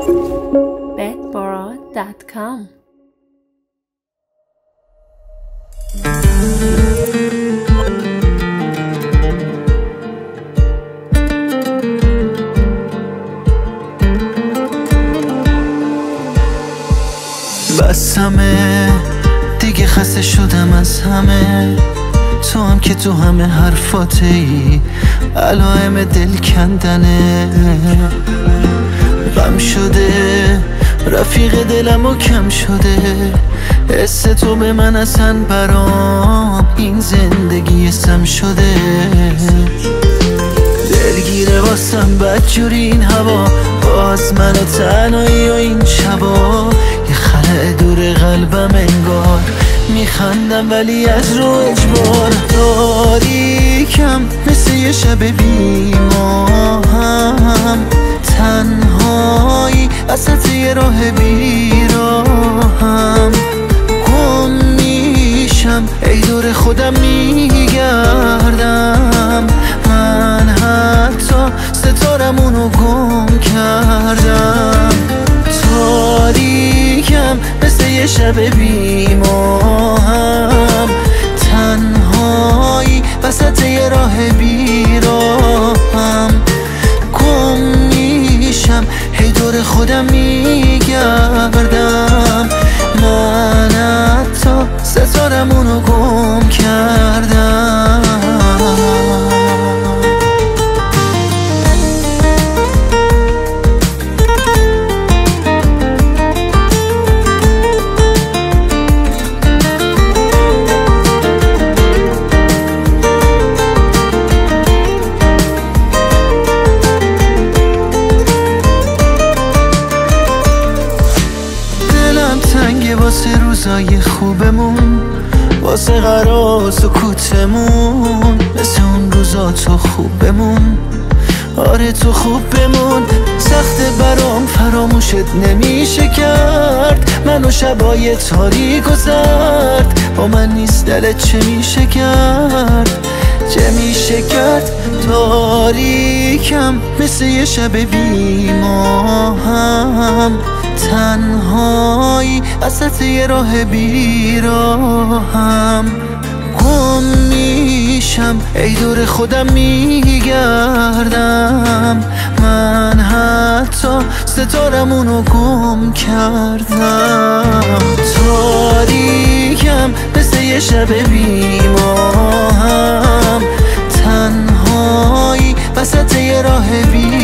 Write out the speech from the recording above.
bedbara.com. بس همه دیگه خسته شدم از همه، تو هم که تو همه حرفاته ای علائم دل کندنه. غم شده رفیق دلمو کم شده، حس تو به من اصلا برام این زندگی سم شده. دلگیره واسم بدجوری این هوا، باز من و تنهایی و این شبا، یه خلأ دور قلبم انگار میخندم ولی از رو اجبار. تاریکم مثل یه شب بیماهم، تنهایی وسط یه راه بیراهم. گم میشم ای دور خودم میگردم، من حتی ستارمونو گم کردم. تاریکم مثل یه شب بیماهم، تنهایی وسط یه راه بیراهم. گم میشم هی دور خودم میگردم، من حتی ستارمونو گم کردم. واسه روزای خوبمون، واسه قرار و سکوتمون، مثل اون روزا تو خوب بمون. آره تو خوب بمون، سخت برام فراموشت نمیشه کرد. منو شبای تاریک و زرد، با من نیست دلت چه میشه کرد، چه میشه کرد. تاریکم مثل یه شب بیماهم، تنهایی وسط یه راه بیراهم. گم میشم ای دور خودم میگردم، من حتی ستارمونو گم کردم. تاریکم مثل یه شب بیماهم، تنهایی وسط یه راه بیراهم.